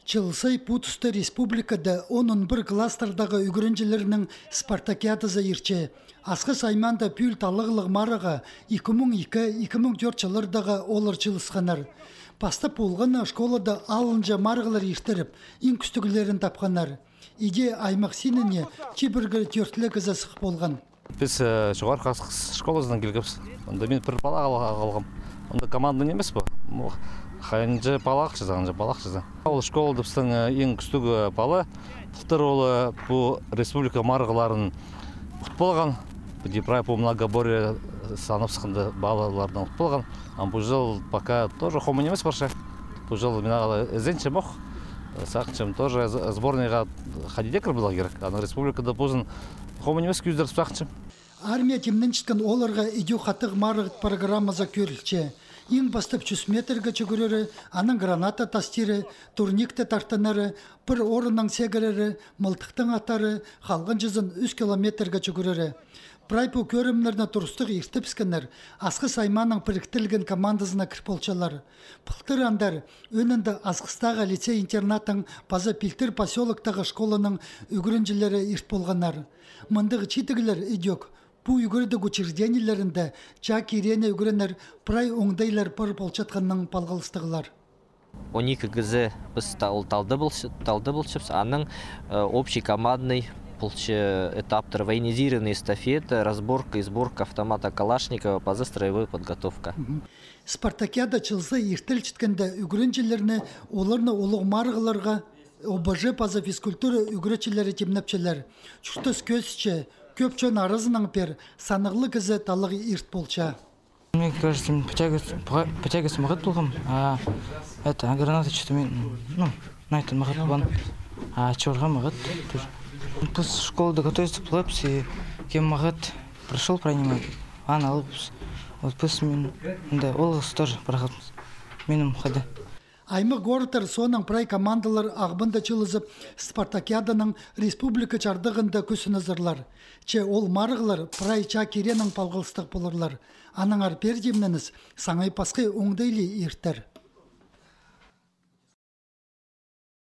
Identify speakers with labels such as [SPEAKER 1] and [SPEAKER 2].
[SPEAKER 1] Чылсай путусты республикада 11 кластердағы үгірінжілерінің спартакиадызы ерче. Асқы сайманда пүл талығылық марыға 2002-2004 жылырдағы олар чылысқанар. Пастап болғаны школада алынжа марғылар ертіріп, ең күстігілерін тапқанар. Иде аймақ сеніне кебіргі төртлігі засық болған.
[SPEAKER 2] Біз жоғарғы школасынан келгіпсіз. Онда мен бір бала алғам. Онда команда емес бұл. Қайынжы балақ жаза. Ол школада біздің ең күстігі бала. Бұқтыр олы бұл республика марғыларын ұқыт болған. Дипрай по многоборье санып сықынды балалардан ұқыт болған. Бұл жыл пока тоже хома немес барша. Бұл жыл мен ізенші моқ. Сақыншым тоже сборныйға ходидекір была керек. Аны республикада бұзын хома немес күйіздер сақыншым.
[SPEAKER 1] Армия темнен шыққан оларға идеу қатық марығыт программаза көрілче. Ең бастап 100 метрге жүгірері, аның граната тастері, турникті тартынары, бір орынның сегірері, мылтықтың атары, қалған жүзін 100 километрге жүгірері. Прайпу көрімлеріне тұрыстық ертіпскенер, асқы сайманың біріктілген командасына кірполчалар. Пылтыр андар, өнінді асқыстағы лицей-интернатың база пилтір поселоктағы школаның үгірінжілері ерт болғанар. Мындығы читігілер идек. Бұл үгірді учреждениелерінде жак ирене үгірінер прай оңдайлар бір болчатқанның балғалыстығылар.
[SPEAKER 3] 12 гізі біз талды болшыпс, аның общий командный этаптар военизированный эстафета, разборка и сборка автомата Калашникова, база строевой подготовка.
[SPEAKER 1] Спартакиада чылсы ертіл чіткенде үгірінжілеріне оларны олық марғыларға ОБЖ база физкультура үгірічілері темнепчелер. Чүштіс көзче, көпчөн арызының пер санығлы кізі талығы ерт болча.
[SPEAKER 4] Мне кажется, потягаться мағыт болғым. Это граната что-то мен, на это мағыт болған. Чорға мағыт. Біз школада готовиться плэпс, и кем мағыт прошел принимать, алыпс. Вот біз мен, да, олғыз тоже проходымыз. Менің қады.
[SPEAKER 1] Аймық горытар соның прай командалар ағбында чылызып спартакиаданың республика чардығында көсін азырлар. Че ол марғылар прай ча керенің палғылыстық болырлар. Аның арпер демніңіз саңай пасқай оңдайлы ертер.